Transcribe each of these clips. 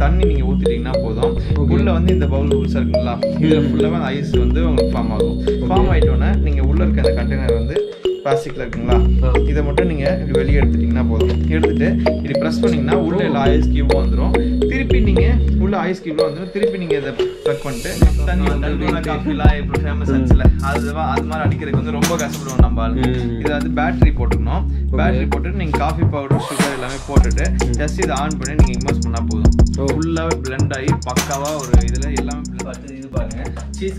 தண்ணி நீங்கள் ஊற்றிட்டீங்கன்னா போதும். உள்ளே வந்து இந்த பவுல் புதுசாக இருக்குங்களா, இதில் ஃபுல்லாக ஐஸ் வந்து உங்களுக்கு ஃபார்ம் ஆகும். ஃபார்ம் ஆகிட்டோன்னே நீங்கள் உள்ளே இருக்க அந்த கண்டெய்னர் வந்து பிளாஸ்டிக்கில் இருக்குங்களா, இதை மட்டும் நீங்கள் இப்படி வெளியே எடுத்துட்டிங்கன்னா போதும். எடுத்துகிட்டு இப்படி ப்ரெஸ் பண்ணிங்கன்னா உள்ளே எல்லா ஐஸ் கியூபும் வந்துடும். திருப்பி நீங்கள் உள்ளே ஐஸ் கியூப்லாம் வந்துடும். திருப்பி நீங்கள் இதை ப்ளக் பண்ணிட்டு தண்ணி காஃபிலாம் இப்போ ஃபேமஸ் ஆச்சுல, அது மாதிரி அடிக்கிறதுக்கு வந்து ரொம்ப கஷ்டப்படுவோம் நம்ம. இதில் வந்து பேட்டரி போட்டுக்கணும். பேட்டரி போட்டுட்டு நீங்கள் காஃபி பவுடர் சுகர் எல்லாமே போட்டுட்டு ஜஸ்ட் இதை ஆன் பண்ணி நீங்கள் இன்வெஸ்ட் பண்ணால் போதும். ஃபுல்லாகவே பிளெண்ட் ஆகி பக்காவாக ஒரு இதில் எல்லாமே பார்த்து இது பாருங்கள். சீஸ்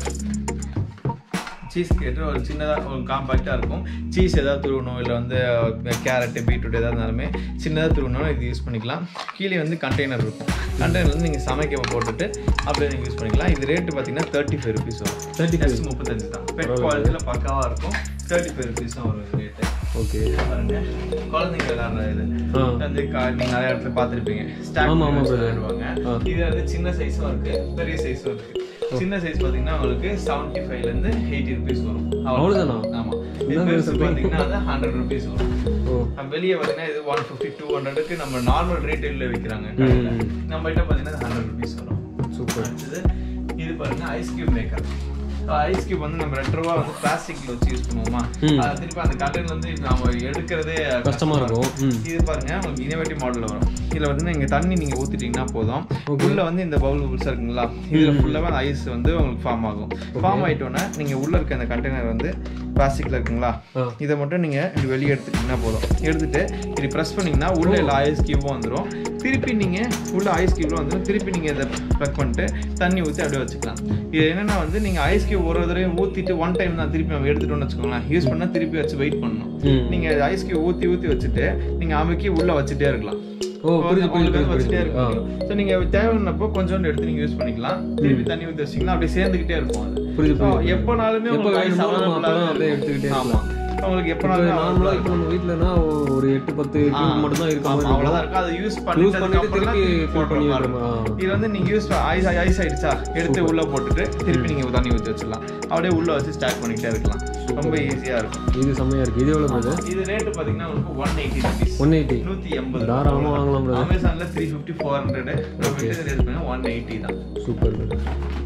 கிரேட்டர் ஒரு சின்னதாக ஒரு காம்பாக்டாக இருக்கும். சீஸ் எதாவது துருவணும், இல்லை வந்து கேரட்டு பீட்ரூட் எதாவது இருந்தாலுமே சின்னதாக துருவணும் இது யூஸ் பண்ணிக்கலாம். கீழே வந்து கண்டெய்னர் இருக்கும். கண்டெய்னர் வந்து நீங்கள் சமைக்க போட்டுட்டு அப்படியே நீங்கள் யூஸ் பண்ணிக்கலாம். இது ரேட்டு பார்த்தீங்கன்னா 35 rupees வரும். 35 தான். பெட் குவாலிட்டியில் பக்காவாக இருக்கும். 35 rupees தான் வரும் ரேட்டு. ஓகே பாருங்க, குழந்தைங்க விளையாடுற இது வந்து நீங்கள் நிறைய இடத்துல பார்த்துருப்பீங்க. ஸ்டாக் விளையாடுவாங்க. இது வந்து சின்ன சைஸும் இருக்குது, பெரிய சைஸும் இருக்குது. சின்ன சைஸ் பார்த்தீங்கன்னா உங்களுக்கு 75லேருந்து 80 rupees வரும். அவ்வளோதானா? ஆமாம். பார்த்தீங்கன்னா அது 100 rupees வரும். வெளியே பார்த்தீங்கன்னா இது 150 200க்கு நம்ம நார்மல் ரீட்டைலில் விற்கிறாங்க. நம்ம கிட்ட பார்த்தீங்கன்னா 100 rupees வரும். சூப்பர். இது பாருங்க ice cube maker. Ice cube வந்து நம்ம 2 ரூபா வந்து பிளாஸ்டிக்ல வச்சு யூஸ் பண்ணுவோமா, திருப்பி அந்த கண்டெய்னர் வந்து நம்ம எடுக்கிறதே கஷ்டமா இருக்கும். இது பாருங்க உங்களுக்கு இனோவேட்டிவ் மாடல்ல வரும். இதுல வந்து நீங்க தண்ணி நீங்க ஊத்திட்டீங்கன்னா போதும். உள்ள வந்து இந்த பவுல் புதுசா இருக்குங்களா, இதுல ஃபுல்லாவே ஐஸ் வந்து உங்களுக்கு ஃபார்ம் ஆகும். ஃபார்ம் ஆயிட்டோன்னா நீங்க உள்ள இருக்க அந்த கண்டெய்னர் வந்து பிளாஸ்டிக்ல இருக்குங்களா, இதை மட்டும் நீங்க இப்படி வெளியே எடுத்துட்டீங்கன்னா போதும். எடுத்துட்டு இப்படி ப்ரெஸ் பண்ணீங்கன்னா உள்ள எல்லா ஐஸ் கியூபும் வந்துடும். திருப்பி நீங்க உள்ள ஐஸ் கியூப்ல வந்துடும். திருப்பி நீங்க இதை ப்ளக் பண்ணிட்டு தண்ணி ஊற்றி அப்படியே வச்சுக்கலாம். இது என்னன்னா வந்து நீங்க ஐஸ் கியூப் ஒரு தடவை ஊத்திட்டு ஒன் டைம் தான் திருப்பி நம்ம எடுத்துட்டோம்னு வச்சுக்கோங்களேன். யூஸ் பண்ணா திருப்பி வச்சு வெயிட் பண்ணணும். நீங்க ஐஸ் கியூப் ஊத்தி வச்சுட்டு நீங்க அமுக்கி உள்ள வச்சுட்டே இருக்கலாம். வச்சுட்டே இருக்கும். நீங்க தேவைன்னப்போ கொஞ்சோண்டு எடுத்து நீங்க யூஸ் பண்ணிக்கலாம். திருப்பி தண்ணி ஊற்றி வச்சிங்கன்னா அப்படியே சேர்ந்துகிட்டே இருக்கும். அது எப்போனாலுமே எடுத்துக்கிட்டே. ஆமா, உங்களுக்கு எப்பனாலும் நார்மலா இப்போ நம்ம வீட்லனா ஒரு 8-10 கியூப் மட்டும் தான் இருக்கும். அவ்வளவுதான் இருக்கும். அதை யூஸ் பண்ணிட்டு திருப்பி ஃபில் பண்ணிடுறோம். இது வந்து நீங்க யூஸ் ஐஸ் ஆயிடுச்சா எடுத்து உள்ள போட்டுட்டு திருப்பி நீங்க தண்ணி ஊற்றி வச்சிடலாம். அப்படியே உள்ள வச்சு ஸ்டாக் பண்ணிக்கிட்டே இருக்கலாம். ரொம்ப ஈஸியா இருக்கும். இது செம்மையா இருக்கு. இது எவ்வளவு ப்ரோ? இது ரேட் பாத்தீங்கன்னா உங்களுக்கு 180 rupees. 180 தாராளமா வாங்கலாம் ப்ரோ. அமேசான்ல 350 400 நம்ம கிட்ட ரேட் பண்ணா 180 தான். Super bro.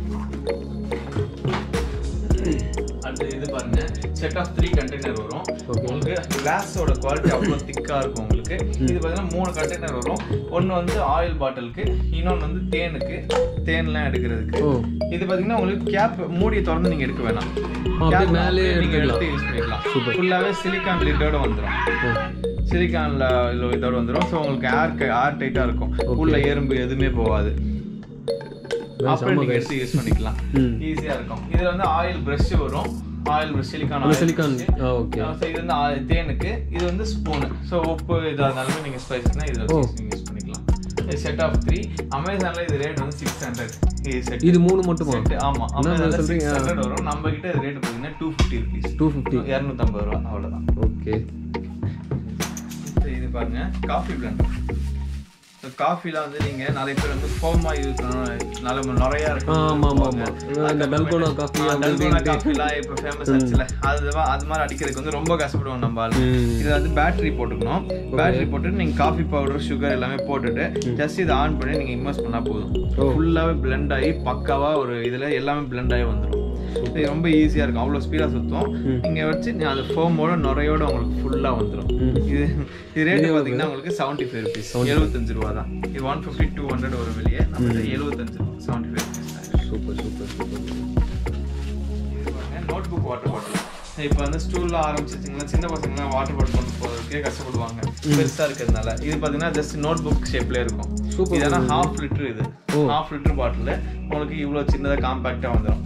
இது பாருங்க, செட் ஆஃப் 3 கண்டெய்னர் வரும். உங்களுக்கு கிளாஸோட குவாலிட்டி அவ்வளோ திக்கா இருக்கும். உங்களுக்கு இது பார்த்தீங்கன்னா 3 கண்டெய்னர் வரும். ஒன்று வந்து ஆயில் பாட்டிலுக்கு, இன்னொன்று வந்து தேன்லாம் எடுக்கிறதுக்கு. இது பார்த்தீங்கன்னா உங்களுக்கு கேப் மூடியை திறந்து நீங்கள் எடுக்க வேணாம், மேலே நீங்கள் எடுத்து யூஸ் பண்ணிக்கலாம். ஃபுல்லாகவே சிலிக்கான் லிட்டோட வந்துடும். சிலிக்கான்ல இதோட வந்துடும். ஸோ உங்களுக்கு ஏர் டைட்டாக இருக்கும். உள்ள எறும்பு எதுவுமே போகாது. அப்புறம் நீங்க எடுத்து யூஸ் பண்ணிக்கலாம். ஈஸியா இருக்கும். இதுல வந்து ஆயில் பிரஷ் வரும். Oil brush silicone. Okay. So இது வந்து தேனுக்கு, இது வந்து ஸ்பூன். சோ உப்பு இதனால நீங்க ஸ்பைஸ்னா இதுல நீங்க யூஸ் பண்ணிக்கலாம். இது செட் ஆஃப் 3. அமேசான்ல இது ரேட் வந்து 600. இது செட். இது மூணு மட்டுமா? ஆமா, அமேசான்ல 600 வரும். நம்ம கிட்ட இது ரேட் பாத்தீங்கன்னா 250 rupees. 250 ரூபாய் அவ்வளவுதான். ஓகே. இது பாருங்க காஃபி பிளெண்டர். காஃபிலாம் வந்து நீங்க நிறைய பேர் வந்து ஃபோமா யூஸ் பண்ணணும், நிறைய இருக்கும். இந்த டல்கோனா காஃபிலாம் இப்போ ஃபேமஸ் ஆச்சுல, அது மாதிரி அடிக்கிறதுக்கு வந்து ரொம்ப கஷ்டப்படுவோம் நம்ம. இதில் வந்து பேட்டரி போட்டுக்கணும். பேட்டரி போட்டுட்டு நீங்கள் காஃபி பவுடர் சுகர் எல்லாமே போட்டுட்டு ஜஸ்ட் இதை ஆன் பண்ணி நீங்கள் இன்வெஸ்ட் பண்ணால் போதும். ஃபுல்லாகவே பிளெண்ட் ஆகி பக்காவாக ஒரு இதில் எல்லாமே பிளெண்ட் ஆகி வந்துடும். இது ரொம்ப ஈஸியாக இருக்கும். அவ்வளோ ஸ்பீடாக சுற்றும். நீங்கள் வச்சு அது ஃபோமோட நுரையோட உங்களுக்கு ஃபுல்லாக வந்துடும். இது ரேட்டு பார்த்தீங்கன்னா உங்களுக்கு 75 rupees. 75 ரூபா தான். இது 150 200 ஒரு வெளியே, நம்ம 75 ரூபா 75 rupees. சூப்பர். இது பாருங்க நோட் புக் வாட்டர் பாட்டில். இப்போ வந்து ஸ்டூல்ல ஆரம்பிச்சிச்சிங்கன்னா சின்ன பசங்கலாம் வாட்டர் பாட்டில் கொண்டு போகிறதுக்கே கஷ்டப்படுவாங்க, பெருசாக இருக்கிறதுனால. இது பார்த்தீங்கன்னா ஜஸ்ட் நோட் புக் ஷேப்லேயே இருக்கும். இதனா 1/2 லிட்டர். இது 1/2 லிட்டர் பாட்டில் உங்களுக்கு இவ்வளோ சின்னதாக காம்பாக்டாக வந்துடும்.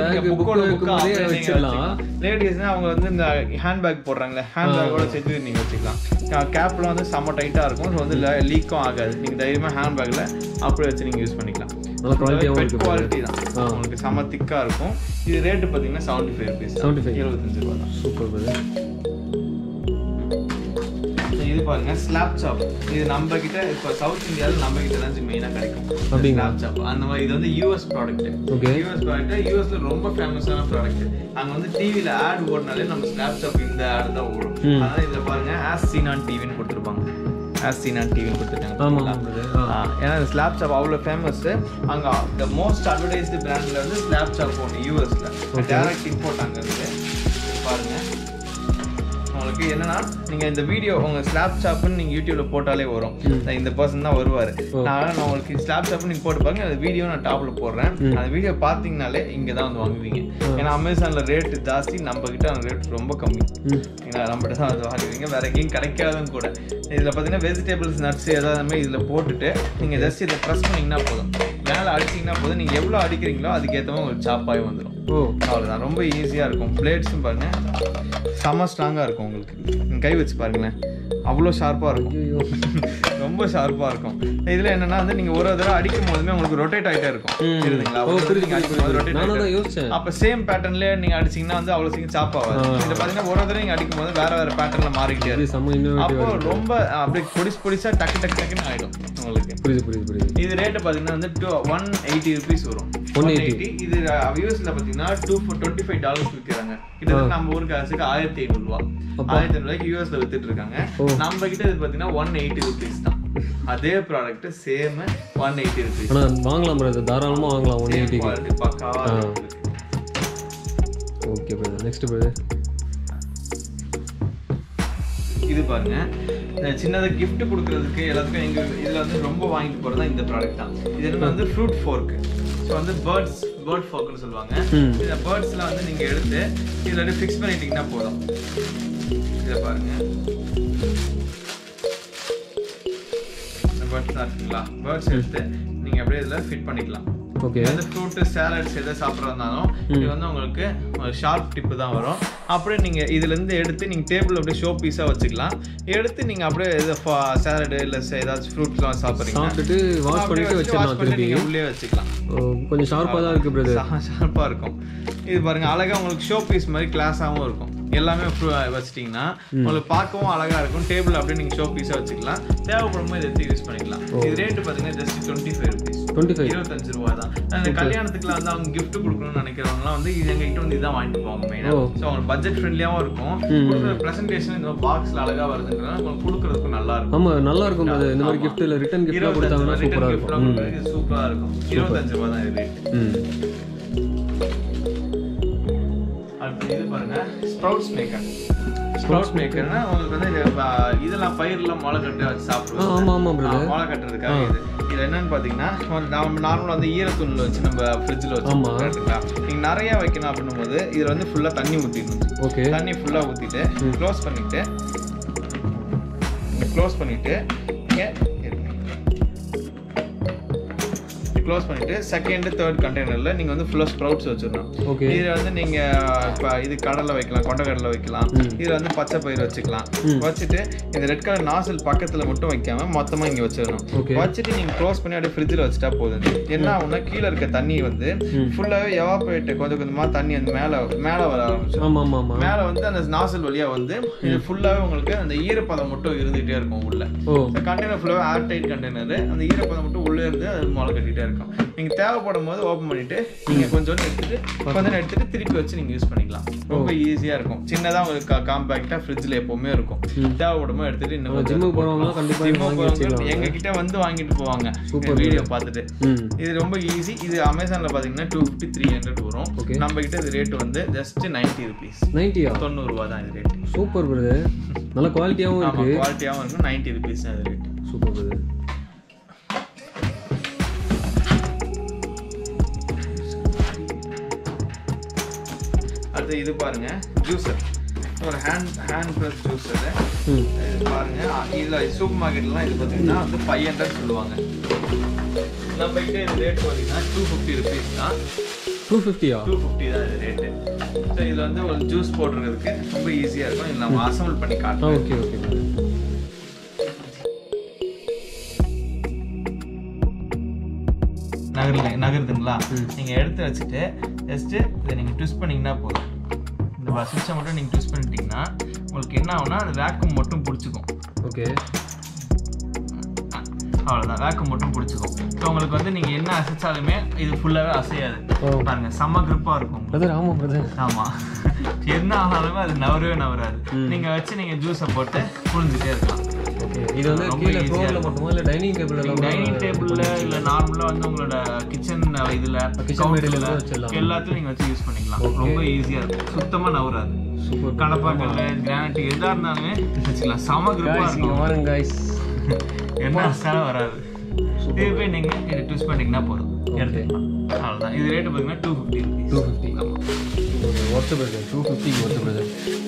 லேடிஸ்னா அவங்க வந்து இந்த ஹேண்ட் பேக் போடுறாங்களே, ஹேண்ட் பேக்கோட சேர்த்து நீங்கள் வச்சுக்கலாம். கேப்லாம் வந்து செம்ம டைட்டாக இருக்கும். ஸோ வந்து லீக்கும் ஆகாது. நீங்கள் தைரியமாக ஹேண்ட் பேக்கில் அப்படியே வச்சு நீங்கள் யூஸ் பண்ணிக்கலாம். குவாலிட்டி தான், உங்களுக்கு செம்ம திக்காக இருக்கும். இது ரேட்டு பார்த்தீங்கன்னா 75 rupees. 75 ரூபா தான். சூப்பர். இது பாருங்க ஸ்லாப் சாப். இது நம்ம கிட்ட இப்போ சவுத் இந்தியாவில் நம்ம கிட்ட தான் மெயினாக கிடைக்கும் ஸ்லாப் சாப். அந்த மாதிரி இது வந்து யூஎஸ் ப்ராடக்ட். யூஎஸ் ப்ராடக்ட் யூஎஸ்ல ரொம்ப ஃபேமஸான ப்ராடக்ட். அங்கே வந்து டிவியில் ஆட் ஓடினாலே நம்ம ஸ்லாப் சாப் இந்த ஆட் தான் ஓடும். அதனால இதில் பாருங்க ஆஸ் சீன் ஆன் டிவின்னு கொடுத்துருப்பாங்க. ஆஸ்டினா டிவி கொடுத்துருக்காங்க. ஏன்னா ஸ்லாப் ஷாப் அவ்வளோ ஃபேமஸ். அங்கே த மோஸ்ட் அட்வர்டைஸ்டு பிராண்டில் வந்து ஸ்லாப் ஷாப் ஒன்று யூஎஸில் டேரக்ட் இம்போர்ட் அங்கே இருந்து பாருங்கள். உங்களுக்கு என்னன்னா நீங்கள் இந்த வீடியோ உங்கள் ஸ்லாப் ஷாப்னு நீங்கள் யூடியூப்ல போட்டாலே வரும். இந்த பர்சன் தான் வருவார். நான் உங்களுக்கு ஸ்லாப் ஷாப்னு நீங்கள் போட்டு பாருங்க. அந்த வீடியோ நான் டாப்பில் போடுறேன். அந்த வீடியோ பார்த்தீங்கனாலே இங்கே தான் வந்து வாங்குவீங்க. ஏன்னா அமேசானில் ரேட்டு ஜாஸ்தி, நம்மக்கிட்ட அந்த ரேட் ரொம்ப கம்மி. ஏன்னா நம்மகிட்ட தான் அது வாங்குவீங்க, வேற எங்கேயும் கிடைக்காதும் கூட. இதில் பார்த்தீங்கன்னா வெஜிடபிள்ஸ் நட்ஸ் ஏதாவது இதில் போட்டுட்டு நீங்கள் ஜஸ்ட் இதை ப்ரெஸ் பண்ணிங்கன்னா போதும், மேலே அடிச்சிங்கன்னா போதும். நீங்கள் எவ்வளோ அடிக்கிறீங்களோ அதுக்கேற்ற மாதிரி உங்களுக்கு சாப்பாகி வந்துடும். அவ்வளோதான், ரொம்ப ஈஸியாக இருக்கும். பிளேட்ஸும் பாருங்கள் செம்ம ஸ்ட்ராங்காக இருக்கும். உங்களுக்கு நீங்கள் கை வச்சு பாருங்களேன், அவ்வளோ ஷார்ப்பாக இருக்கும். ரொம்ப ஷார்ப்பாக இருக்கும். இதில் என்னன்னா வந்து நீங்கள் ஒரு தடவை அடிக்கும் போதுமே உங்களுக்கு ரொட்டேட் ஆகிட்டே இருக்கும். அப்போ சேம் பேட்டர்ன்லேயே நீங்கள் அடிச்சிங்கன்னா வந்து அவ்வளோ சீக்கிரம் சாப் ஆகாது. இதில் பார்த்தீங்கன்னா ஒரு தடவை நீங்கள் அடிக்கும் போது வேறு வேறு பேட்டர்னில் மாறிக்கிட்டே இருக்கும். அப்போ ரொம்ப அப்படியே பொடிசாக டக்குன்னு ஆகிடும் உங்களுக்கு. புரியுது. இது ரேட்டு பார்த்தீங்கன்னா வந்து $180 வரும். 180. இது யூஎஸ்ல பார்த்தீங்கன்னா $25 விற்கிறாங்க. கிட்டத்தட்ட நம்ம ஊருக்கு காசுக்கு $1500. $1500 யூஎஸ்ல வித்துட்டு இருக்காங்க. நம்ம கிட்ட இது பார்த்தீங்கன்னா $180 தான். அதே ப்ராடக்ட் சேம் $180. ஆனா வாங்கலாம் பிரதர், தாராளமா வாங்கலாம். 180 பக்காவா இருக்கு. ஓகே பிரதர், நெக்ஸ்ட் பிரதர் இது பாருங்க. சின்னதாக கிஃப்ட் கொடுக்கறதுக்கு எல்லாத்துக்கும் எங்கள் இதில் வந்து ரொம்ப வாங்கிட்டு போகிறது தான் இந்த ப்ராடக்ட் தான். இது என்ன வந்து ஃப்ரூட் ஃபோர்க்கு. ஸோ வந்து பேர்ட் ஃபோர்க்குன்னு சொல்லுவாங்க. இந்த பேர்ட்ஸ்லாம் வந்து நீங்கள் எடுத்து இதில் வந்து ஃபிக்ஸ் பண்ணிட்டீங்கன்னா போதும். இதை பாருங்க, இந்த பேர்ட்ஸ் தான் இருக்குங்களா, பேர்ட்ஸ் எடுத்து நீங்கள் அப்படியே இதில் ஃபிட் பண்ணிக்கலாம். ஓகே, அந்த ஃப்ரூட்டு சாலட்ஸ் எதை சாப்பிட்றதுனாலும் இது வந்து உங்களுக்கு ஒரு ஷார்ப் டிப்பு தான் வரும். அப்படியே நீங்கள் இதுலேருந்து எடுத்து நீங்கள் டேபிள் அப்படியே ஷோ பீஸாக வச்சுக்கலாம். எடுத்து நீங்கள் அப்படியே எது சாலடு இல்லை ஏதாச்சும் ஃப்ரூட்ஸ்லாம் சாப்பிட்றீங்க, வாஷ் பண்ணிட்டு நீங்கள் உள்ளே வச்சுக்கலாம். கொஞ்சம் ஷார்ப்பாக தான் இருக்குது பிரதர், ஷார்ப்பாக இருக்கும். இது பாருங்க, அழகாக உங்களுக்கு ஷோ பீஸ் மாதிரி கிளாஸாகவும் இருக்கும். எல்லாமே வச்சிட்டிங்கன்னா உங்களுக்கு பார்க்கவும் அழகாக இருக்கும். டேபிள் அப்படியே நீங்கள் ஷோ பீஸாக வச்சுக்கலாம். தேவைப்படும் போது எடுத்து யூஸ் பண்ணிக்கலாம். இது ரேட்டு பார்த்தீங்கன்னா ஜஸ்ட் $25. $25 தான். அந்த கல்யாணத்துக்குலாம் வந்து அவங்க கிஃப்ட் கொடுக்கணும்னு நினைக்கிறவங்கலாம் வந்து இது எங்ககிட்ட வந்து இதான் வாங்கிட்டு போவாங்க மெயினாக. ஸோ அவங்களுக்கு பட்ஜெட் ஃப்ரெண்ட்லியாகவும் இருக்கும். கொடுக்குற ப்ரெசன்டேஷன் இந்த பாக்ஸில் அழகாக வருதுன்றதுனால உங்களுக்கு கொடுக்குறதுக்கும் நல்லா இருக்கும். ஆமாம், நல்லா இருக்கும். அது இந்த மாதிரி கிஃப்ட்டில் ரிட்டன் கிஃப்ட்லாம் கொடுத்தாங்கன்னா சூப்பராக இருக்கும். சூப்பராக இருக்கும். $25 தான் இது ரேட். இது பாருங்க, ஸ்ப்ரவுட்ஸ் மேக்கர்னா உங்களுக்கு வந்து இதெல்லாம் பயிரெல்லாம் முளை கட்டு வச்சு சாப்பிடுவோம். முளை கட்டுறதுக்காக இது என்னன்னு பார்த்தீங்கன்னா, நம்ம நார்மலாக வந்து ஈரத்துணில் வச்சு நம்ம ஃப்ரிட்ஜில் வச்சு நீங்கள் நிறையா வைக்கணும் அப்படின்னும் போது இதில் வந்து ஃபுல்லாக தண்ணி ஊற்றிடணும். ஓகே, தண்ணி ஃபுல்லாக ஊற்றிட்டு க்ளோஸ் பண்ணிவிட்டு க்ளோஸ் பண்ணிட்டு செகண்ட் தேர்ட் கண்டெய்னர்ல நீங்க வந்து ஃபுல்லா ஸ்ப்ரவுட்ஸ் வச்சிடணும். இதுல வந்து நீங்க இது கடலை வைக்கலாம், கொண்டக்கடலை வைக்கலாம். இதுல வந்து பச்சை பயிர் வச்சுக்கலாம். வச்சுட்டு இந்த ரெட் கலர் நாசல் பக்கத்துல மட்டும் வைக்காம மொத்தமா இங்க வச்சிடணும். வச்சுட்டு நீங்க க்ளோஸ் பண்ணி அப்படியே ஃப்ரிட்ஜில் வச்சுட்டா போதும். என்ன ஆகும்னா கீழே இருக்க தண்ணி வந்து ஃபுல்லாவே எவாபரேட் கொஞ்சம் கொஞ்சமா தண்ணி வந்து மேல வர ஆரம்பிச்சிடும். மேல வந்து அந்த நாசல் வழியா வந்து இது ஃபுல்லாவே உங்களுக்கு அந்த ஈரப்பதம் மட்டும் இருந்துகிட்டே இருக்கும் உள்ள. கண்டெய்னர் ஃபுல்லாவே ஏர் டைட் கண்டெய்னர், அந்த ஈரப்பதம் மட்டும் உள்ளே இருந்து அது முளை கட்டிட்டே இருக்கும். நீங்க தேவைப்படும் போது ஓபன் பண்ணிட்டு நீங்க கொஞ்சம் எடுத்துட்டு திருப்பி வச்சு நீங்க யூஸ் பண்ணிக்கலாம். ரொம்ப ஈஸியா இருக்கும். சின்னதா உங்களுக்கு காம்பாக்டா ஃப்ரிட்ஜ்ல எப்பவுமே இருக்கும். தேவைப்படும் போது எடுத்துட்டு இன்னும் ஜிம்முக்கு போறவங்க கண்டிப்பா எங்க கிட்ட வந்து வாங்கிட்டு போவாங்க வீடியோ பார்த்துட்டு. இது ரொம்ப ஈஸி. இது அமேசான்ல பாத்தீங்கன்னா $250-300 வரும். நம்ம கிட்ட இது ரேட் வந்து ஜஸ்ட் $90. $90 தான் இது ரேட். சூப்பர் பிரதர், நல்ல குவாலிட்டியாவும் இருக்கு. குவாலிட்டியாவும் இருக்கும். $90 தான் இது ரேட். Super brother. அடுத்து இது பாருங்க, ஜூஸர். ஒரு ஹேண்ட் ப்ரெஸ் ஜூஸர். இது பாருங்க, இதில் சூப்பர் மார்க்கெட்லாம் இது பார்த்தீங்கன்னா வந்து $500 சொல்லுவாங்க. நம்ம கிட்ட இது ரேட் பார்த்தீங்கன்னா $250 தான். $250 தான் இது ரேட்டு. ஸோ இதில் வந்து ஒரு ஜூஸ் போடுறதுக்கு ரொம்ப ஈஸியாக இருக்கும். இதில் நம்ம அசம்பிள் பண்ணி காட்டுறோம். ஓகே. நகருதுங்களா? நீங்கள் எடுத்து வச்சுட்டு ஜஸ்ட்டு இதை நீங்கள் ட்விஸ்ட் பண்ணிங்கன்னா போதும். இந்த சுவிட்சை மட்டும் நீங்கள் ட்விஸ்ட் பண்ணிட்டீங்கன்னா உங்களுக்கு என்ன ஆகும்னா அந்த வேக்யூம் மட்டும் பிடிச்சிக்கும். ஓகே, அவ்வளோதான், வேக்யூம் மட்டும் பிடிச்சிக்கும். ஸோ உங்களுக்கு வந்து நீங்கள் என்ன அசைச்சாலுமே இது ஃபுல்லாகவே அசையாது. பாருங்க, செம்ம கிரிப்பாக இருக்கும். ஆமாம், என்ன ஆனாலுமே அது நவராது. நீங்கள் வச்சு நீங்கள் ஜூஸை போட்டு புழிஞ்சிட்டே இருக்கலாம். இது வந்து கீழ ஃப்ளோர்ல மட்டுமா இல்ல டைனிங் டேபிள் எல்லாம் டைனிங் டேபிள்ல இல்ல நார்மலா வந்து உங்களோட கிச்சன் இதுல கவுண்டர்ல எல்லாத்தையும் நீங்க வச்சு யூஸ் பண்ணிக்கலாம். ரொம்ப ஈஸியா இருக்கும், சுத்தமா நவராது. சூப்பர். கடப்பாக்கல்ல கிரானைட் எதா இருந்தாலுமே வச்சுக்கலாம். சம கிரிப்பா இருக்கும். வாருங்க गाइस, என்ன சால வராது. இது போய் நீங்க இது ட்விஸ்ட் பண்ணீங்கன்னா போதும், எடுத்துக்கலாம். அவ்வளவுதான். இது ரேட் பாத்தீங்கன்னா 250 rupees. 250. ஆமா, ஒர்த் பிரதர். 250 worth brother.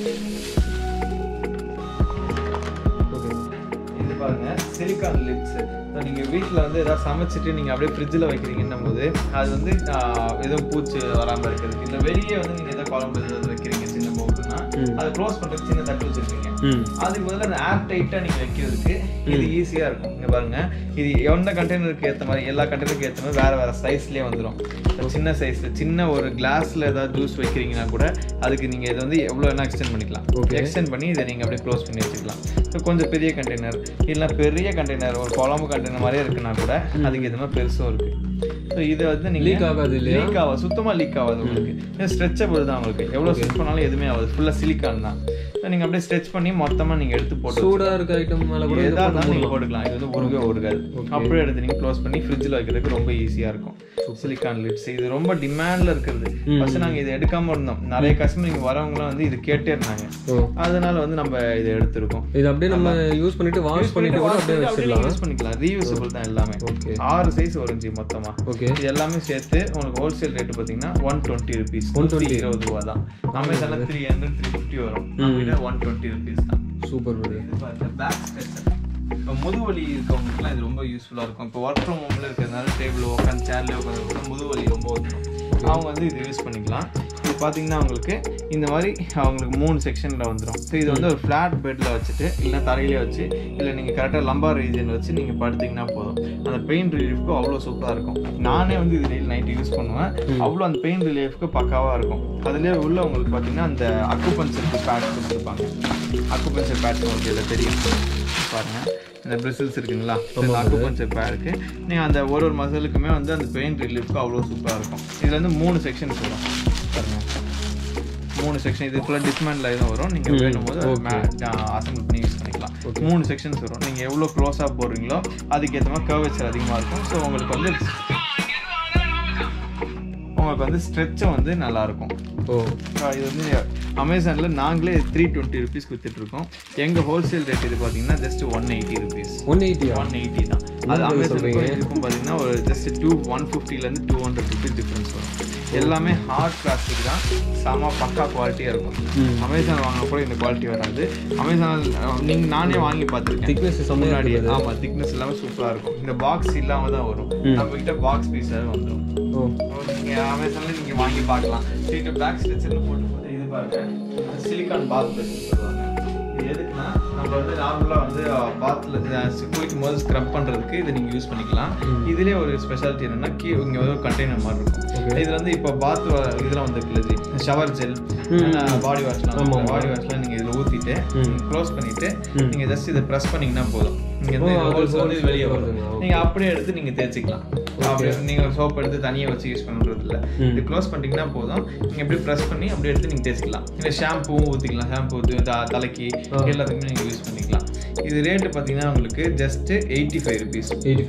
பாருங்க சிலிக்கான் லிப்ஸ். நீங்க வீட்டில் வந்து ஏதாவது சமைச்சிட்டு நீங்க அப்படியே ஃப்ரிட்ஜில் வைக்கிறீங்கன்னும் போது அது வந்து எதுவும் பூச்சி வராமல் இருக்கிறதுக்கு, இல்லை வெளியே வந்து நீங்க எதாவது குழம்பு எதாவது வைக்கிறீங்க சின்ன போக்குன்னா அதை க்ளோஸ் பண்ணுறதுக்கு சின்ன தட்டு வச்சிருக்கீங்க, அதுக்கு முதல்ல அந்த ஏர் டைட்டாக நீங்கள் வைக்கிறதுக்கு இது ஈஸியாக இருக்கும். இங்கே பாருங்க, இது எந்த கண்டெய்னருக்கு ஏற்ற மாதிரி எல்லா கண்டெய்னருக்கு ஏற்ற மாதிரி வேறு வேறு சைஸ்லேயே வந்துடும். சின்ன சைஸில் சின்ன ஒரு கிளாஸில் ஏதாவது ஜூஸ் வைக்கிறீங்கன்னா கூட அதுக்கு நீங்கள் இதை வந்து எவ்வளோ வேணால் எக்ஸ்டெண்ட் பண்ணிக்கலாம். எக்ஸ்டெண்ட் பண்ணி இதை நீங்கள் அப்படியே க்ளோஸ் பண்ணி வச்சுக்கலாம். ஸோ கொஞ்சம் பெரிய கண்டெய்னர் இல்லை பெரிய கண்டெய்னர் ஒரு குழம்பு கண்டெய்னர் மாதிரியே இருக்குன்னா கூட அதுக்கு இது மாதிரி பெருசும் இருக்குது. ஸோ இதை வந்து நீங்கள் லீக் ஆகாது இல்லையா? லீக் ஆகாது, சுத்தமாக லீக் ஆகாது. உங்களுக்கு ஸ்ட்ரெச்சபிள் தான், உங்களுக்கு எவ்வளோ ஸ்ட்ரெச் பண்ணாலும் எதுவுமே ஆகாது. ஃபுல்லாக சிலிக்கான் தான். நீங்கள் அப்படியே ஸ்ட்ரெச் பண்ணி மொத்தமாக நீங்கள் எடுத்து போட்டு சூடாக இருக்க ஐட்டம் மேலே கூட எதாக இருந்தாலும் நீங்கள் போட்டுக்கலாம். இது வந்து உருகாது. அப்படியே எடுத்து நீங்கள் க்ளோஸ் பண்ணி ஃப்ரிட்ஜில் வைக்கிறதுக்கு ரொம்ப ஈஸியாக இருக்கும். சிலிக்கான் லிட்ஸ் இது ரொம்ப டிமாண்டில் இருக்கிறது. ஃபர்ஸ்ட் நாங்கள் இதை எடுக்காமல் இருந்தோம். நிறைய கஸ்டமர் இங்கே வரவங்களாம் வந்து இது கேட்டே இருந்தாங்க. அதனால வந்து நம்ம இதை எடுத்துருக்கோம். இது அப்படியே நம்ம யூஸ் பண்ணிட்டு வாஷ் பண்ணிட்டு கூட அப்படியே வச்சிடலாம். யூஸ் பண்ணிக்கலாம். ரீயூசபிள் தான் எல்லாமே. 6 சைஸ் வருஞ்சி மொத்தமாக. ஓகே, இது எல்லாமே சேர்த்து உங்களுக்கு ஹோல்சேல் ரேட்டு பார்த்தீங்கன்னா 120 rupees. 120 ரூபா தான். அமேசான்ல 300 350 வரும். நம்ம 120 rupees தான். சூப்பர். பேக் ஸ்ட்ரெச்சர், இப்போ முதுவலி இருக்கவங்களுக்குலாம் இது ரொம்ப யூஸ்ஃபுல்லாக இருக்கும். இப்போ ஒர்க் ஃப்ரம் ஹோமில் இருக்கிறதுனால டேபிள் உட்காந்து சேர்லேயே உட்காந்து முதுவலி ரொம்ப வந்துடும். அவங்க வந்து இது யூஸ் பண்ணிக்கலாம். இது பார்த்தீங்கன்னா அவங்களுக்கு இந்த மாதிரி அவங்களுக்கு 3 செக்ஷனில் வந்துடும். ஸோ இது வந்து ஒரு ஃப்ளாட் பெட்டில் வச்சுட்டு இல்லை தரையிலே வச்சு இல்லை நீங்கள் கரெக்டாக லம்பார் ரீஜன் வச்சு நீங்கள் படுத்திங்கன்னா போதும். அந்த பெயின் ரிலீஃப்க்கு அவ்வளோ சூப்பராக இருக்கும். நானே வந்து இது டெய்லி நைட்டு யூஸ் பண்ணுவேன். அவ்வளோ அந்த பெயின் ரிலீஃப்க்கு பக்காவாக இருக்கும். அதுலேயே உள்ள உங்களுக்கு பார்த்தீங்கன்னா அந்த அக்குபஞ்சருக்கு பேட் கொடுத்துருப்பாங்க. அக்குபஞ்சர் பேட்ஸ் உங்களுக்கு இதில் தெரியும் பாருங்கள். இந்த பிரிசில்ஸ் இருக்குங்களா, இந்த அக்குபஞ்சர் பேருக்கு நீங்கள் அந்த ஒரு மசிலுக்குமே வந்து அந்த பெயின் ரிலீஃப்க்கு அவ்வளோ சூப்பராக இருக்கும். இதில் வந்து 3 செக்ஷன்ஸ் வரும் பாருங்கள். 3 செக்ஷன். இது ஃபுல்லாக டிஸ்மேண்டில் தான் வரும். நீங்கள் வேணும் போது அசம்பிள் பண்ணி யூஸ் பண்ணிக்கலாம். 3 செக்ஷன்ஸ் வரும். நீங்கள் எவ்வளோ க்ளோஸாக போடுறீங்களோ அதுக்கேற்ற மாதிரி கர்வேச்சர் அதிகமாக இருக்கும். ஸோ உங்களுக்கு வந்து ஸ்ட்ரெச்சும் வந்து நல்லாயிருக்கும். இது வந்து அமேசானில் நாங்களே 320 rupees கொடுத்துட்ருக்கோம். எங்கள் ஹோல்சேல் ரேட் இது பார்த்தீங்கன்னா ஜஸ்ட் 180 rupees. 180 தான். அது அமேசானுக்கு இருக்கும் பார்த்தீங்கன்னா ஒரு ஜஸ்ட் 150லேருந்து 200 rupees டிஃப்ரென்ஸ் வரும். எல்லாமே ஹார்ட் பிளாஸ்டிக் தான். செம பக்கா குவாலிட்டியாக இருக்கும். அமேசான் வாங்கினா கூட இந்த குவாலிட்டி வராது. அமேசான் நானே வாங்கி பார்த்துருக்கேன். திக்னஸ் முன்னாடி. ஆமாம், திக்னஸ் எல்லாமே சூப்பராக இருக்கும். இந்த பாக்ஸ் இல்லாமல் தான் வரும். நம்மகிட்ட பாக்ஸ் பீஸாக வந்துடும். நீங்கள் அமேசானில் நீங்கள் வாங்கி பார்க்கலாம். சீட்டு பேக் ஸ்ட்ரெச்சர்னு போட்டு இது பாருங்க, சிலிக்கான் பாத் ப்ரஷ் சொல்லுவாங்க. இது எதுக்குன்னா நம்ம வந்து நார்மலாக வந்து பாத்தில் குளிக்கும் போது ஸ்க்ரப் பண்ணுறதுக்கு இதை நீங்கள் யூஸ் பண்ணிக்கலாம். இதுலேயே ஒரு ஸ்பெஷாலிட்டி என்னென்னா இங்கே வந்து ஒரு கண்டெய்னர் மாதிரி இருக்கும். இதில் வந்து இப்போ பாத் இதெல்லாம் வந்துருக்குல்ல, ஷவர் ஜெல், பாடி வாஷ்லாம் நீங்கள் இதில் ஊற்றிட்டு க்ளோஸ் பண்ணிவிட்டு நீங்கள் ஜஸ்ட் இதை ப்ரெஸ் பண்ணிங்கன்னா போதும். நீங்கள் வெளியே வரும். நீங்கள் அப்படியே எடுத்து நீங்கள் தேய்ச்சிக்கலாம். அப்படியே நீங்கள் சோப் எடுத்து தனியாக வச்சு யூஸ் பண்ணுறது இல்லை. இது க்ளோஸ் பண்ணிட்டீங்கன்னா போதும். நீங்கள் எப்படி ப்ரெஸ் பண்ணி அப்படியே எடுத்து நீங்கள் தேய்ச்சிக்கலாம். இல்லை ஷாம்பூவும் ஊற்றிக்கலாம். ஷாம்பூ ஊற்றி தலைக்கு எல்லாத்துக்குமே நீங்கள் யூஸ் பண்ணிக்கலாம். இது ரேட்டு பார்த்தீங்கன்னா உங்களுக்கு ஜஸ்ட் 85 rupees.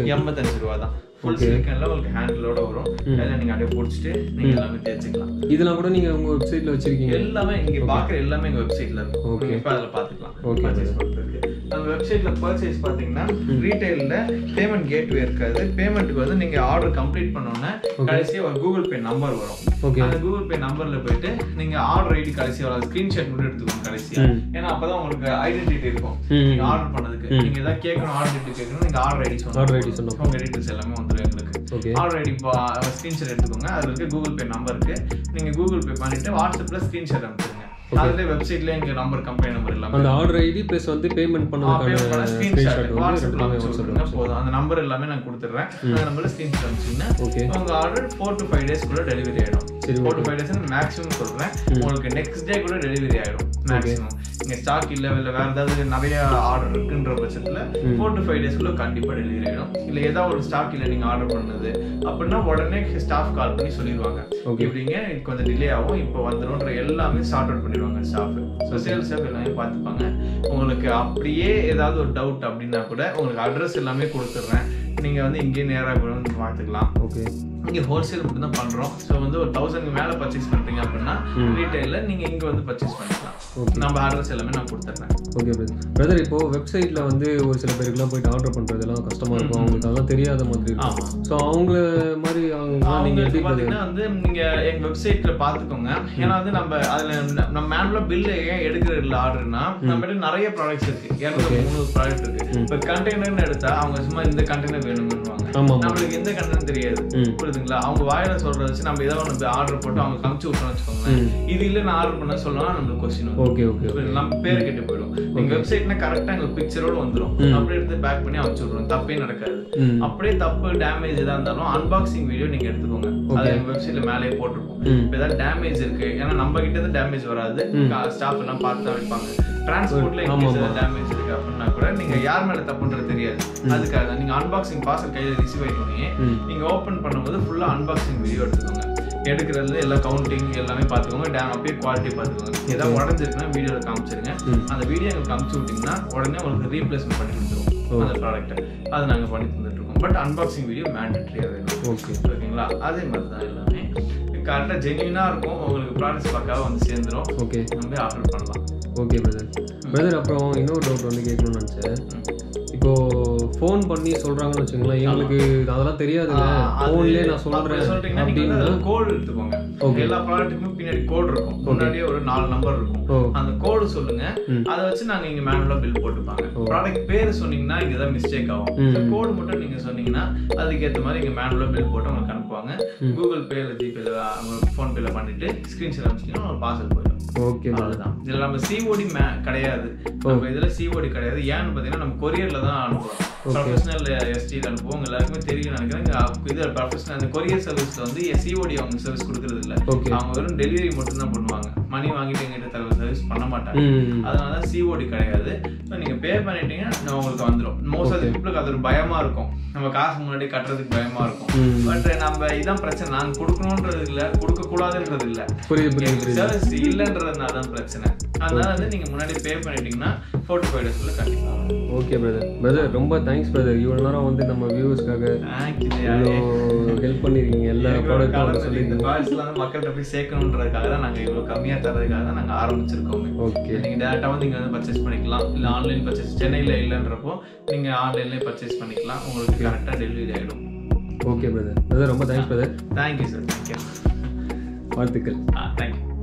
85 ரூபா தான். ஃபுல் சிலிக்கான்ல உங்களுக்கு ஹேண்டிலோட வரும். அதெல்லாம் நீங்கள் அப்படியே பிடிச்சிட்டு நீங்கள் எல்லாமே தேய்ச்சிக்கலாம். இதெல்லாம் கூட நீங்கள் உங்கள் வெப்சைட்டில் வச்சிருக்கீங்க? எல்லாமே இங்கே பார்க்குற எல்லாமே எங்கள் வெப்சைட்டில் இருக்கும். ஓகே, இப்போ அதில் பார்த்துக்கலாம். பர்ச்சேஸ் பண்ணுறதுக்கு நம்ம வெப்சைட்டில் பர்ச்சேஸ் பார்த்தீங்கன்னா ரீட்டைலில் பேமெண்ட் கேட்வே இருக்காது. பேமெண்ட்டுக்கு வந்து நீங்கள் ஆர்டர் கம்ப்ளீட் பண்ணோன்னே கடைசியாக ஒரு கூகுள் பே நம்பர் வரும். அந்த கூகுள் பே நம்பரில் போயிட்டு நீங்கள் ஆர்டர் ஐடி கடைசியாக வரும். ஸ்க்ரீன்ஷாட் மட்டும் எடுத்துக்கோங்க கடைசியாக. ஏன்னா அப்போ தான் உங்களுக்கு ஐடென்டிட்டி இருக்கும் நீங்கள் ஆர்டர் பண்ணதுக்கு. நீங்கள் எதாவது கேட்கணும், ஆர்டர் ஐடி கேட்கணும், நீங்கள் ஆர்டர் ஐடி சொன்னோம். உங்கள் டீட்டெயில்ஸ் எல்லாமே வந்துடும் எங்களுக்கு. ஆர்டர் ஐடி ஸ்க்ரீன்ஷாட் எடுத்துக்கோங்க. அதில் இருக்க கூகுள் பே நம்பருக்கு நீங்கள் கூகுள் பே பண்ணிவிட்டு வாட்ஸ்அப்பில் ஸ்க்ரீன்ஷாட் அனுப்பிடுங்க. அதுல வெப்சைட்ல எங்க நம்பர் கம்பெனி நம்பர் எல்லாமே அந்த ஆர்டர் ஐடி பிளஸ் வந்து பேமெண்ட் பண்ணதுக்கான ஸ்கிரீன்ஷாட் வாட்ஸ்அப்ல அனுப்பிச்சுடுங்க போதும். அந்த நம்பர் எல்லாமே நான் கொடுத்துறேன். அந்த நம்பர்ல ஸ்கிரீன்ஷாட் அனுப்பிச்சீங்கன்னா உங்க ஆர்டர் 4 to 5 days குள்ள டெலிவரி ஆயிடும். 4 to 5 days மேக்ஸிமம் சொல்றேன். உங்களுக்கு நெக்ஸ்ட் டே கூட டெலிவரி ஆயிடும் மேக்ஸிமம். நீங்க ஸ்டாக் இல்ல வேற ஏதாவது நிறைய ஆர்டர் இருக்குன்ற பட்சத்துல 4 to 5 days குள்ள கண்டிப்பா டெலிவரி ஆயிடும். இல்ல ஏதாவது ஒரு ஸ்டாக் இல்ல நீங்க ஆர்டர் பண்ணது அப்படின்னா உடனே ஸ்டாஃப் கால் பண்ணி சொல்லிடுவாங்க, இப்படிங்க கொஞ்சம் டிலே ஆகும், இப்போ வந்துடும்ன்ற எல்லாமே சார்ட் அவுட் பண்ணி பண்ணிடுவாங்க ஸ்டாஃப். ஸோ சேல்ஸ் ஸ்டாஃப் எல்லாமே பார்த்துப்பாங்க. உங்களுக்கு அப்படியே ஏதாவது ஒரு டவுட் அப்படின்னா கூட உங்களுக்கு அட்ரஸ் எல்லாமே கொடுத்துட்றேன். நீங்கள் வந்து இங்கேயே நேராக கூட வந்து பார்த்துக்கலாம். ஓகே. இங்கே ஹோல்சேல் மட்டும் தான் பண்ணுறோம். ஸோ வந்து ஒரு 1000 மேலே பர்ச்சேஸ் பண்ணுறீங்க அப்படின்னா ரீட்டைலில் நீங்கள் இங்கே வந்து பர்ச்சேஸ் பண்ணிக்கலாம். நம்ம அட்ரஸ் எல்லாமே நான் கொடுத்துட்றேன். Okay brother. இப்போ வெப்சைட்டில் வந்து ஒரு சில பேருக்குலாம் போயிட்டு ஆர்டர் பண்ணுறதுலாம் கஷ்டமாக இருக்கும், அவங்களுக்கு அதெல்லாம் தெரியாத மாதிரி இருக்கும். ஸோ அவங்கள மாதிரி நீங்கள் எப்படி பார்த்தீங்கன்னா வந்து நீங்கள் எங்கள் வெப்சைட்டில் பார்த்துக்கோங்க. ஏன்னா வந்து நம்ம அதில் நம்ம மேனுவலாக பில்லு ஏன் எடுக்கிறதுல ஆர்டர்னா நம்மகிட்ட நிறைய ப்ராடக்ட்ஸ் இருக்குது. 200-300 ப்ராடக்ட் இருக்குது. இப்போ கண்டெய்னர்னு எடுத்தால் அவங்க சும்மா இந்த கண்டெய்னர் வேணும்னுவாங்க. நம்மளுக்கு எந்த கண்டெய்னர் தெரியாது, புரியுதுங்களா? அவங்க வாயில சொல்றத வச்சு நம்ம ஏதாவது ஒன்று ஆர்டர் போட்டு அவங்க காமிச்சு விட்டோம்னு வச்சுக்கோங்களேன். இது இல்லை நான் ஆர்டர் பண்ண சொல்லலாம், நம்மளுக்கு கொஸ்டின் வரும். Okay okay. நம்ம பேர் கெட்டு போயிடும். எங்க வெப்சைட்னா கரெக்டா எங்க பிக்சரோட வந்துடும். அப்படியே எடுத்து பேக் பண்ணி அனுப்பிச்சு விடுறோம். தப்பே நடக்காது. அப்படியே தப்பு டேமேஜ் எதா இருந்தாலும் அன்பாக்சிங் வீடியோ நீங்க எடுத்துக்கோங்க. அது எங்க வெப்சைட்ல மேலே போட்டிருப்போம். இப்போ ஏதாவது டேமேஜ் இருக்கு, ஏன்னா நம்ம கிட்ட இருந்து டேமேஜ் வராது, ஸ்டாஃப் எல்லாம் பார்த்து தான் வைப்பாங்க. டிரான்ஸ்போர்ட்ல டேமேஜ் இருக்கு அப்படின்னா கூட நீங்க யார் மேல தப்புன்றது தெரியாது. அதுக்காக நீங்க அன்பாக்சிங் பார்சல் கையில ரிசீவ் ஆயிட்டோன்னே நீங்க ஓபன் பண்ணும்போது ஃபுல்லா அன்பாக்சிங் வீடியோ எடுத்துக்கோங்க. எடுக்கிறதுல எல்லா கவுண்டிங் எல்லாமே பார்த்துக்கோங்க. அப்படியே குவாலிட்டி பார்த்துக்கோங்க. ஏதாவது உடஞ்சிருக்குன்னா வீடியோவில் காமிச்சிருங்க. அந்த வீடியோ எங்களுக்கு காமிச்சு விட்டிங்கன்னா உடனே உங்களுக்கு ரீப்ளேஸ்மெண்ட் பண்ணி கொடுத்துருவோம் அந்த ப்ராடக்ட்டை. அதை நாங்கள் பண்ணி தந்துட்டுருக்கோம். பட் அன்பாக்சிங் வீடியோ மேண்டட்ரியாக வேணும். ஓகேங்களா? அதே மாதிரி தான் எல்லாமே கரெக்டாக ஜென்யூனாக இருக்கும். உங்களுக்கு ப்ராடக்ட்ஸ் பக்காவாக வந்து சேர்ந்துடும். ஓகே, நம்ம ஆர்டர் பண்ணலாம். Okay brother. அப்புறம் இன்னொரு டவுட் வந்து கேட்கணும்னு நினச்சேன். இப்போ ஃபோன் பண்ணி சொல்றாங்கன்னு வச்சுக்கோங்களேன், எங்களுக்கு அதெல்லாம் தெரியாதுங்க, ஃபோன்லயே நான் சொல்றேன் அப்படின்னா கோட் எடுத்துக்கோங்க. எல்லா ப்ராடக்ட்டுக்குமே பின்னாடி கோட் இருக்கும். முன்னாடியே ஒரு 4 நம்பர் இருக்கும். அந்த கோடு சொல்லுங்க, அதை வச்சு நாங்க இங்க மேனுவலா பில் போட்டுப்பாங்க. ப்ராடக்ட் பேர் சொன்னீங்கன்னா இங்க தான் மிஸ்டேக் ஆகும். கோடு மட்டும் நீங்க சொன்னீங்கன்னா அதுக்கு ஏற்ற மாதிரி இங்க மேனுவலா பில் போட்டு உங்களுக்கு அனுப்புவாங்க. கூகுள் பேல, ஜிபேல, ஃபோன் பேல பண்ணிட்டு ஸ்கிரீன்ஷாட் அனுப்பிச்சிங்கன்னா ஒரு பார்சல் போயிடும். ஓகே, அவ்வளவுதான். இதுல நம்ம சிஓடி கிடையாது. நம்ம இதுல சிஓடி கிடையாது. ஏன்னு பாத்தீங்கன்னா நம்ம கொரியர்ல தான் அனுப்புறோம். ப்ரொஃபஷனல் எஸ்டில அனுப்புவோம். எல்லாருக்குமே தெரியும் நினைக்கிறேன். இது ப்ரொஃபஷனல் அந்த கொரியர் சர்வீஸ்ல வந்து சிஓடி அவங்க சர்வீஸ் கொடுக்கறது இல்ல. அவங்க வெறும் டெலிவரி மட்டும் தான் பண்ணுவாங்க. மணி வாங்கிட்டு எங்கிட்ட தர சர்வீஸ் பண்ண மாட்டாங்க. அதனால சிஓடி கிடையாது. நீங்க பே பண்ணிட்டீங்கன்னா உங்களுக்கு வந்துடும். மோஸ்ட் ஆஃப் பீப்புளுக்கு அது ஒரு பயமா இருக்கும். நம்ம காசு முன்னாடி கட்டுறதுக்கு பயமா இருக்கும். பட் நம்ம இதான் பிரச்சனை. நாங்க கொடுக்கணும்ன்றது இல்ல, கொடுக்க கூடாதுன்றது இல்ல. சர்வீஸ் இல்லன்றதுனால தான் பிரச்சனை. அதனால வந்து நீங்க முன்னாடி பே பண்ணிட்டீங்கன்னா 45 daysல கண்டிப்பா. ஓகே பிரதர், ரொம்ப தேங்க்ஸ் பிரதர். இவ்வளவு நேரம் வந்து நம்ம வியூவர்ஸ்க்காக ஹெல்ப் பண்ணிருக்கீங்க. எல்லா ப்ராடக்ட்டும் சொல்லி இந்த ப்ராடக்ட்ஸ்லாம் வந்து மக்கள்கிட்ட போய் சேர்க்கணுன்றதுக்காக தான் நாங்க இவ்வளவு கம்மியா தரதுக்காக தான் நாங்க ஆரம்பிச்சிருக்கோம். ஓகே, நீங்க டேரக்டா வந்து இங்க வந்து பர்ச்சேஸ் பண்ணிக்கலாம். இல்ல ஆன்லைன் பர்ச்சேஸ் சென்னையில இல்லன்றப்போ நீங்க ஆன்லைன்லயே பர்ச்சேஸ் பண்ணிக்கலாம். உங்களுக்கு கரெக்டா டெலிவரி ஆயிடும். Okay brother. ரொம்ப thanks brother. Thank you sir. Thank you. வாழ்த்துக்கள். தேங்க்யூ.